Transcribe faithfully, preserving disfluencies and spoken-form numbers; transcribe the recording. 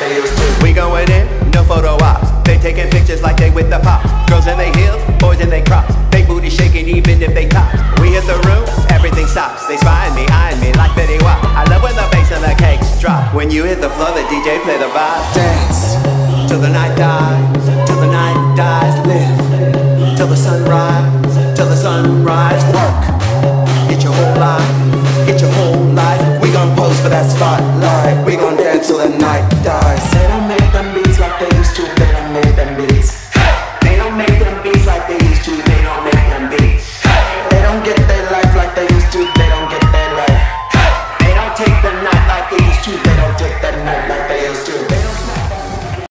they used to. We going in, no photo ops. They taking pictures like they with the pop. Girls in they heels, boys in they crops. They booty shaking even if they top. We hit the room, everything stops. They spying me, eyeing me like Betty Wap. I love when the bass and the cakes drop. When you hit the floor, the D J play the vibe. Dance Till the night dies, till the night dies. Live till the sunrise, till the sunrise. Work